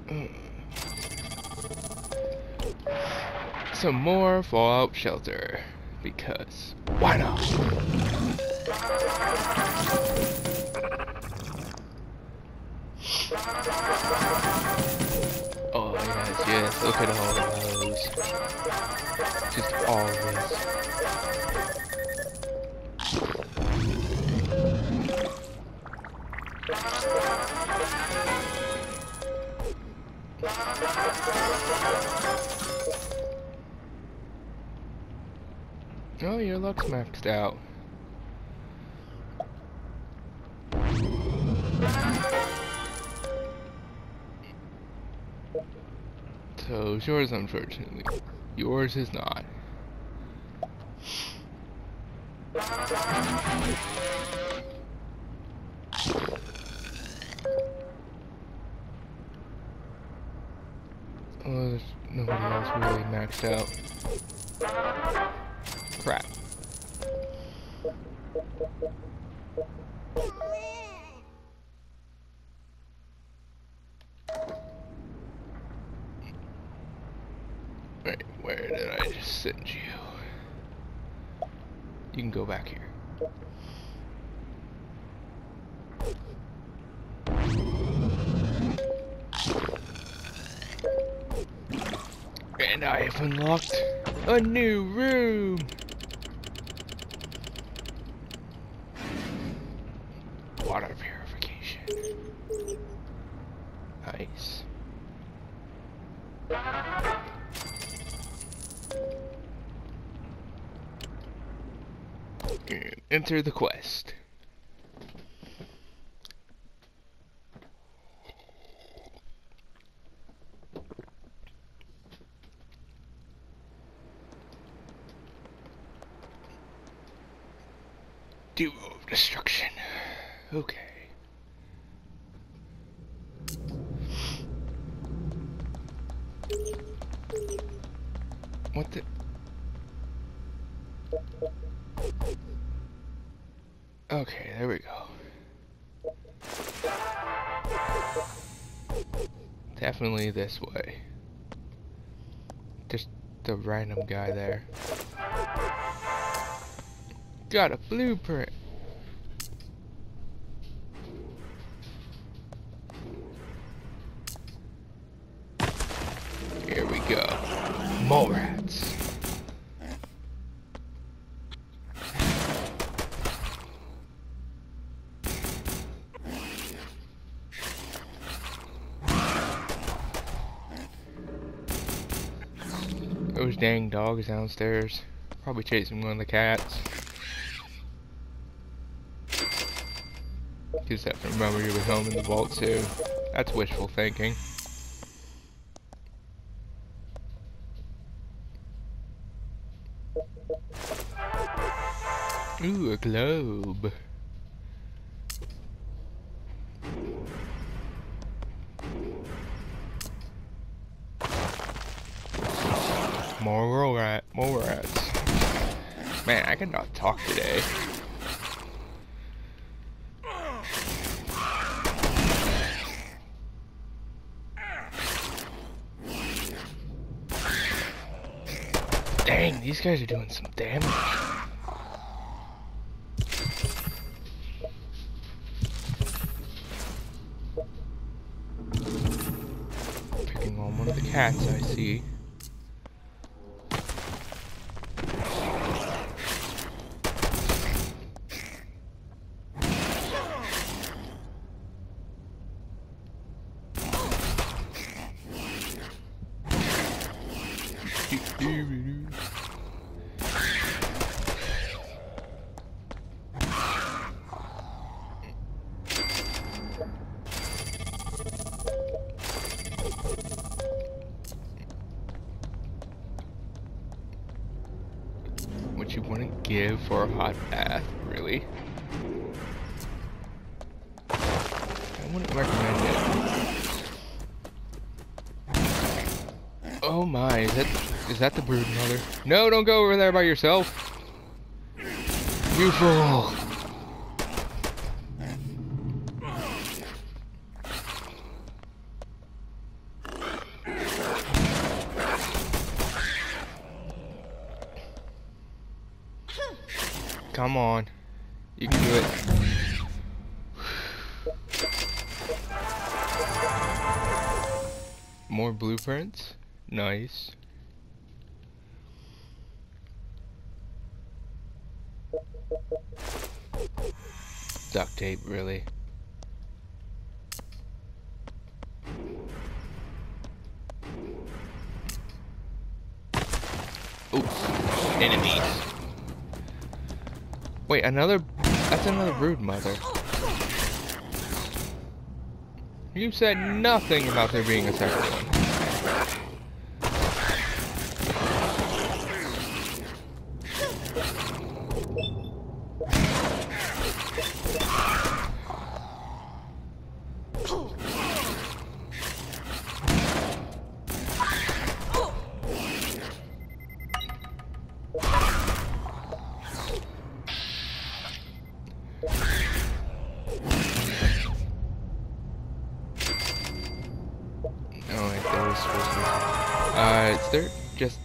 Some more Fallout Shelter. Because why not? Oh yes, yes, look at all of those. Just all of this. Oh, your luck's maxed out. So it's yours, unfortunately. Yours is not. Oh, there's nobody else really maxed out. Crap. Wait, where did I just send you? You can go back here. And I have unlocked a new room! Water purification. Nice. And enter the quest. Duo of destruction. Okay. What the? Okay, there we go. Definitely this way. Just the random guy there. Got a blueprint. Here we go. Mole rats. Those dang dogs downstairs. Probably chasing one of the cats. Just have to remember you were home in the vault too. That's wishful thinking. Ooh, a globe. More rats. Man, I cannot talk today. Dang, these guys are doing some damage. Picking on one of the cats I see. What you wouldn't give for a hot bath, really? I wouldn't recommend it. Oh my, is that the brood mother? No, don't go over there by yourself. You fool. Come on. You can do it. More blueprints. Nice. Duct tape, really. Oops. Enemies. Wait, another... That's another brood mother. You said nothing about there being a second one. Oh, wait, that was supposed to be... is there just...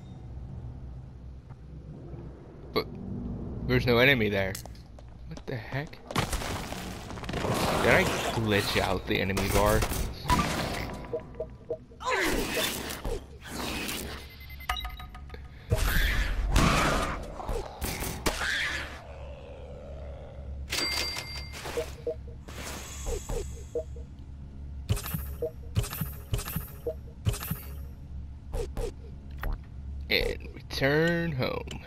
But... There's no enemy there. What the heck? Did I glitch out the enemy bar? And return home.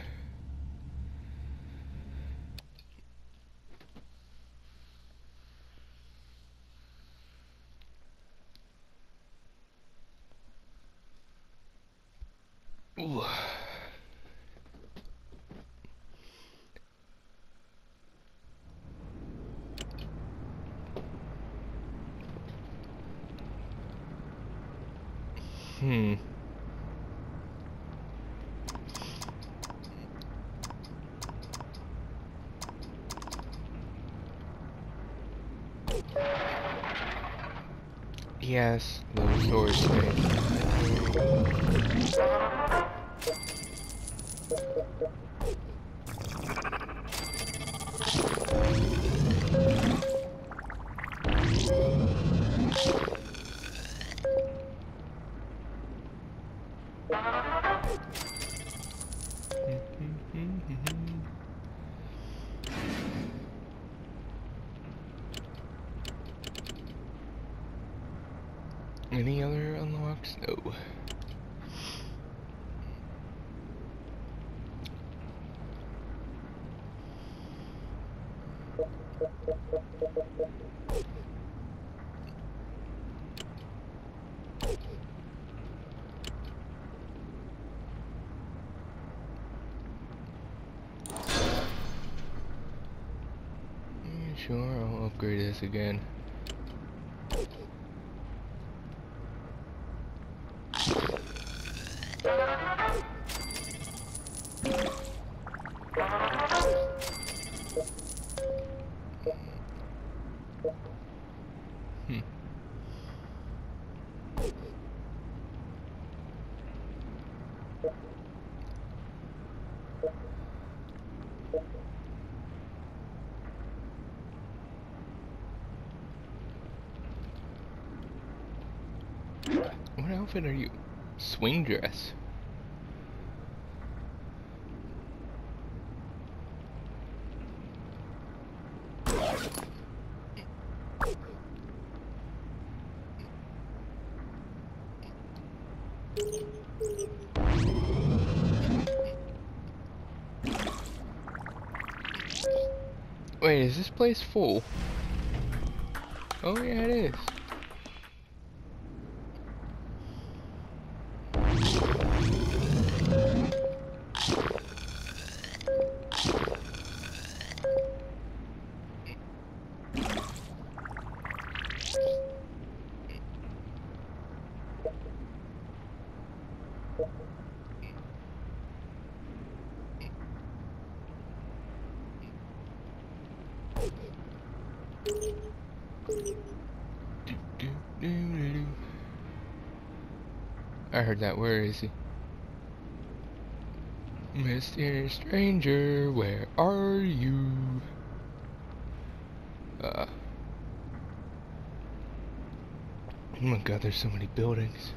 Ooh. Yes, the storage space. Any other unlocks? No. Sure, I'll upgrade this again. What outfit are you? Swing dress. Wait, is this place full? Oh yeah, it is. I heard that. Where is he? Mysterious stranger, where are you? Oh my god, there's so many buildings.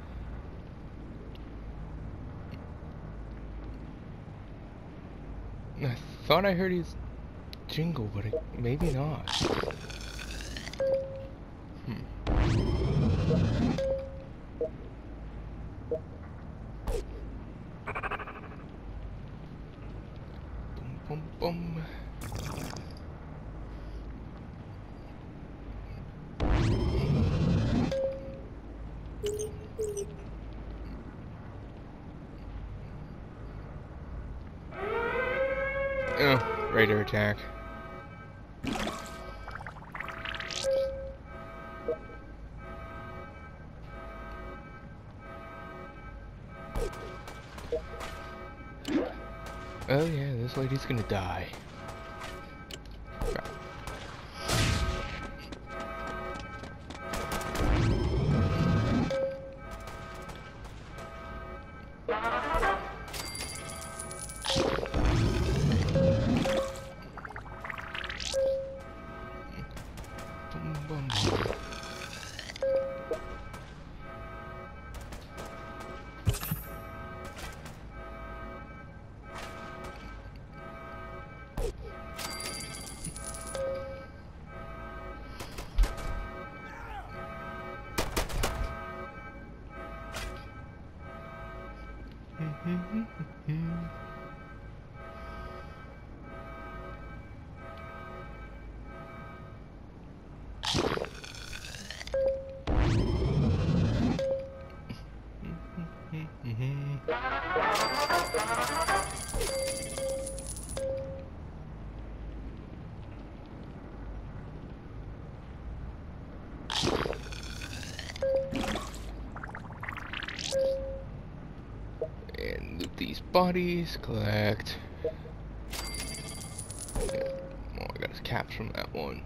I thought I heard his jingle, but maybe not. Boom, boom. Oh, radar attack. Oh yeah, this lady's gonna die. Boom, boom, boom. And loot these bodies, collect. Yeah. Oh, I got his caps from that one.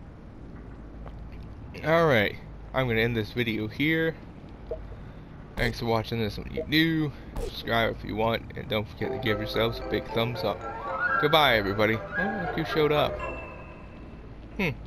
Alright, I'm gonna end this video here. Thanks for watching this one. You new, subscribe if you want, and don't forget to give yourselves a big thumbs up. Goodbye, everybody. Oh, look who showed up.